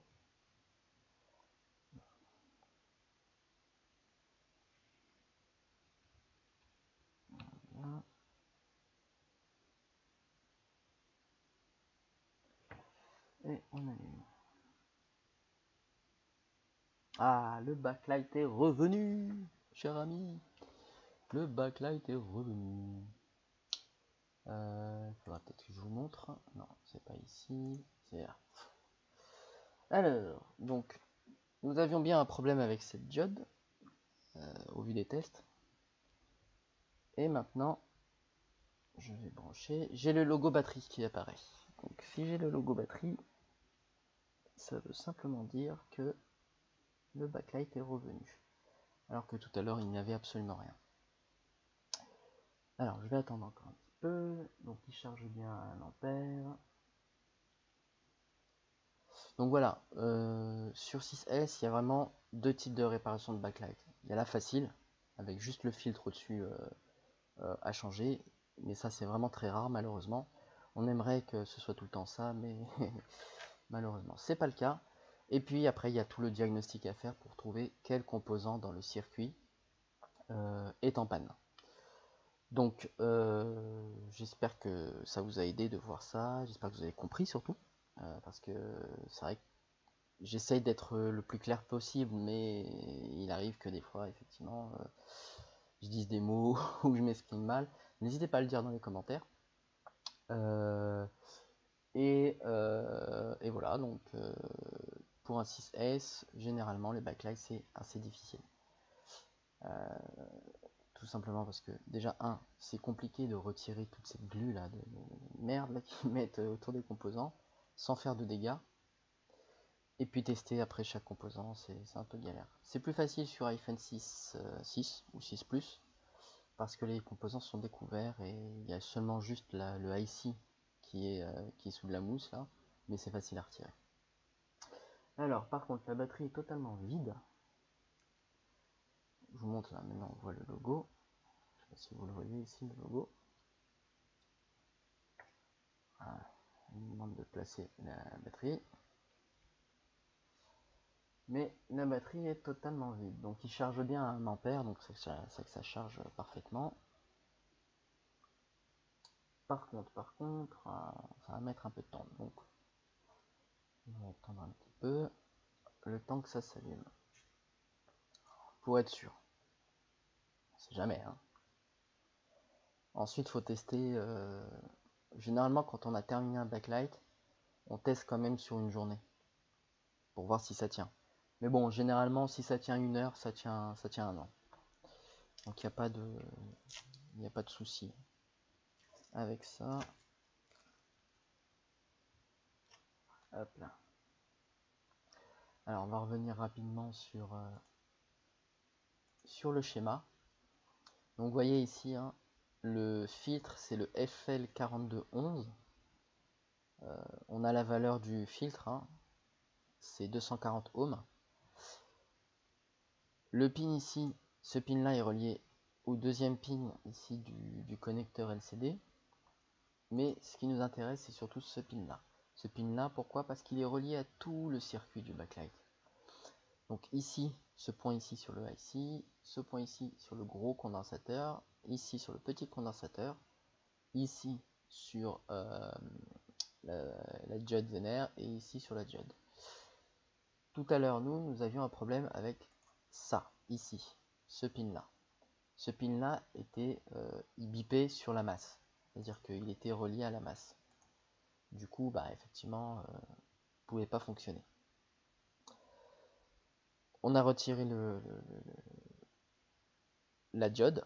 Voilà. Et on allume. Ah, le backlight est revenu, cher ami. Le backlight est revenu. Faudra peut-être que je vous montre. Non, c'est pas ici, c'est là. Alors, donc, nous avions bien un problème avec cette diode, au vu des tests. Et maintenant, je vais brancher. J'ai le logo batterie qui apparaît. Donc, si j'ai le logo batterie, ça veut simplement dire que le backlight est revenu. Alors que tout à l'heure, il n'y avait absolument rien. Alors, je vais attendre encore un petit peu. Donc, il charge bien à 1 ampère. Donc voilà, sur 6S, il y a vraiment deux types de réparation de backlight. Il y a la facile, avec juste le filtre au-dessus à changer, mais ça c'est vraiment très rare malheureusement. On aimerait que ce soit tout le temps ça, mais malheureusement c'est pas le cas. Et puis après il y a tout le diagnostic à faire pour trouver quel composant dans le circuit est en panne. Donc j'espère que ça vous a aidé de voir ça, j'espère que vous avez compris surtout, parce que c'est vrai que j'essaye d'être le plus clair possible, mais il arrive que des fois, effectivement, je dise des mots ou je m'exprime mal. N'hésitez pas à le dire dans les commentaires. Et voilà, donc pour un 6S, généralement, les backlights, c'est assez difficile. Tout simplement parce que, déjà, c'est compliqué de retirer toute cette glu là, de merde là, qu'ils mettent autour des composants, sans faire de dégâts. Et puis tester après chaque composant, c'est un peu galère. C'est plus facile sur iPhone 6, 6 ou 6 Plus, parce que les composants sont découverts et il y a seulement juste le IC qui est sous de la mousse là, mais c'est facile à retirer. Alors par contre la batterie est totalement vide. Je vous montre là, maintenant on voit le logo. Je sais pas si vous le voyez ici, le logo. Voilà. Il nous demande de placer la batterie. Mais la batterie est totalement vide, donc il charge bien à 1 ampère, donc c'est que ça charge parfaitement. Par contre, ça va mettre un peu de temps, donc on va attendre un petit peu le temps que ça s'allume, pour être sûr. On sait jamais, hein. Ensuite, il faut tester, généralement quand on a terminé un backlight, on teste quand même sur une journée pour voir si ça tient. Mais bon, généralement, si ça tient 1 heure, ça tient 1 an. Donc il n'y a pas de souci avec ça. Hop là. Alors on va revenir rapidement sur le schéma. Donc vous voyez ici, hein, le filtre c'est le FL4211. On a la valeur du filtre, hein, c'est 240 ohms. Le pin ici, ce pin là est relié au deuxième pin ici du connecteur LCD. Mais ce qui nous intéresse, c'est surtout ce pin là. Ce pin là, pourquoi? Parce qu'il est relié à tout le circuit du backlight. Donc ici, ce point ici sur le IC, ce point ici sur le gros condensateur, ici sur le petit condensateur, ici sur la diode Zener et ici sur la diode. Tout à l'heure, nous avions un problème avec ça, ici, ce pin là. Ce pin là il bipait sur la masse, c'est-à-dire qu'il était relié à la masse. Du coup, bah, effectivement, ne pouvait pas fonctionner. On a retiré la diode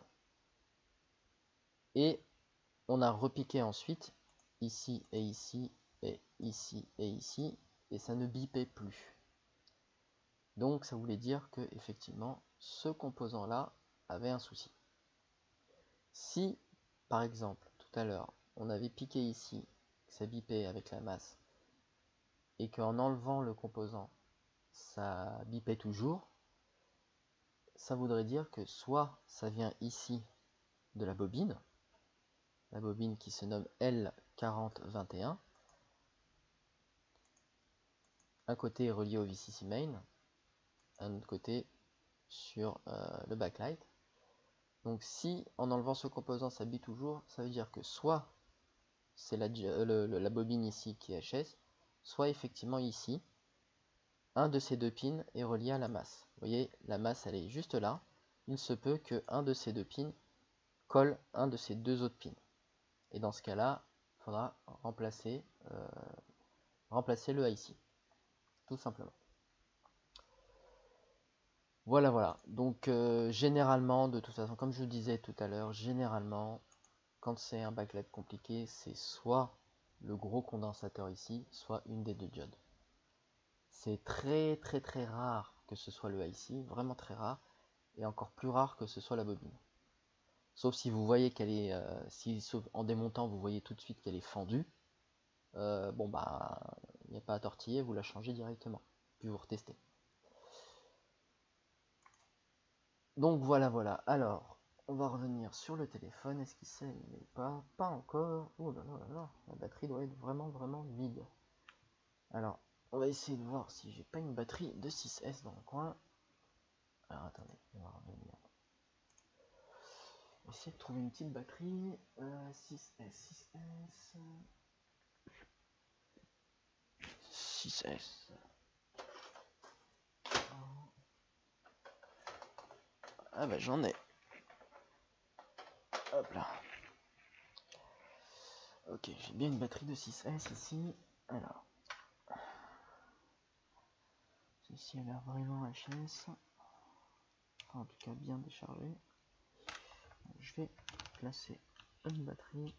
et on a repiqué ensuite ici et ici et ici et ici et ça ne bipait plus. Donc ça voulait dire que effectivement ce composant là avait un souci. Si par exemple tout à l'heure on avait piqué ici, ça bipait avec la masse et qu'en enlevant le composant ça bipait toujours, ça voudrait dire que soit ça vient ici de la bobine qui se nomme L4021, un côté est relié au VCC main, un autre côté sur le backlight. Donc si en enlevant ce composant ça bip toujours, ça veut dire que soit c'est la bobine ici qui est HS, soit effectivement ici, un de ces deux pins est relié à la masse. Vous voyez, la masse elle est juste là, il se peut que un de ces deux pins colle un de ces deux autres pins. Et dans ce cas-là, il faudra remplacer le IC, tout simplement. Voilà. Donc généralement, de toute façon, comme je vous disais tout à l'heure, généralement, quand c'est un backlight compliqué, c'est soit le gros condensateur ici, soit une des deux diodes. C'est très rare que ce soit le IC, vraiment très rare, et encore plus rare que ce soit la bobine. Sauf si vous voyez qu'elle est, sauf en démontant, vous voyez tout de suite qu'elle est fendue. Bon bah, il n'y a pas à tortiller, vous la changez directement, puis vous retestez. Donc voilà. Alors, on va revenir sur le téléphone. Est-ce qu'il s'est allumé? Pas encore. Oh là là, la batterie doit être vraiment vide. Alors, on va essayer de voir si j'ai pas une batterie de 6S dans le coin. Alors attendez, on va revenir. On va essayer de trouver une petite batterie. 6S. 6S. Ah bah j'en ai. Hop là. Ok, j'ai bien une batterie de 6S ici. Alors. Celle-ci a l'air vraiment HS. Enfin, en tout cas bien déchargée. Je vais placer une batterie.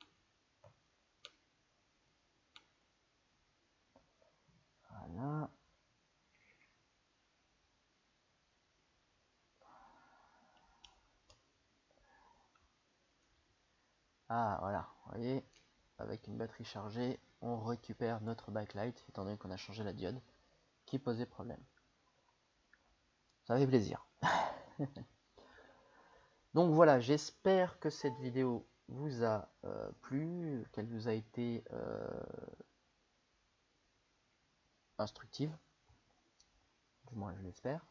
Voilà. Ah voilà, vous voyez, avec une batterie chargée, on récupère notre backlight, étant donné qu'on a changé la diode, qui posait problème. Ça fait plaisir. Donc voilà, j'espère que cette vidéo vous a plu, qu'elle vous a été instructive. Du moins, je l'espère.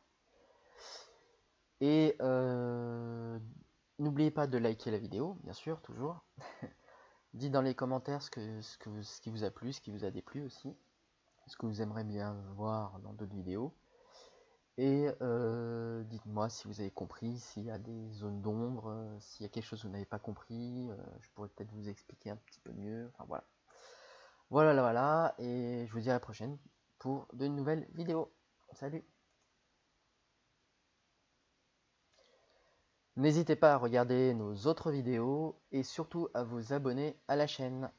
Et n'oubliez pas de liker la vidéo, bien sûr, toujours. Dites dans les commentaires ce qui vous a plu, ce qui vous a déplu aussi. Ce que vous aimeriez bien voir dans d'autres vidéos. Et dites-moi si vous avez compris, s'il y a des zones d'ombre, s'il y a quelque chose que vous n'avez pas compris, je pourrais peut-être vous expliquer un petit peu mieux. Enfin voilà. Voilà, voilà, et je vous dis à la prochaine pour de nouvelles vidéos. Salut! N'hésitez pas à regarder nos autres vidéos et surtout à vous abonner à la chaîne.